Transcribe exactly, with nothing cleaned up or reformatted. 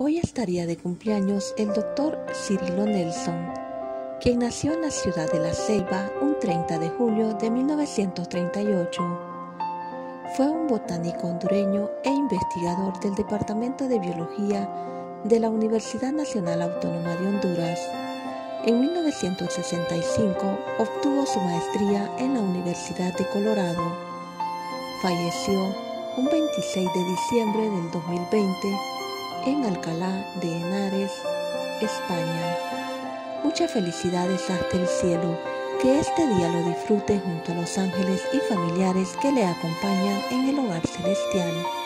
Hoy estaría de cumpleaños el doctor Cirilo Nelson, quien nació en la ciudad de La Ceiba un treinta de julio de mil novecientos treinta y ocho. Fue un botánico hondureño e investigador del Departamento de Biología de la Universidad Nacional Autónoma de Honduras. En mil novecientos sesenta y cinco obtuvo su maestría en la Universidad de Colorado. Falleció un veintiséis de diciembre del dos mil veinte en Alcalá de Henares, España. Muchas felicidades hasta el cielo, que este día lo disfrute junto a los ángeles y familiares que le acompañan en el hogar celestial.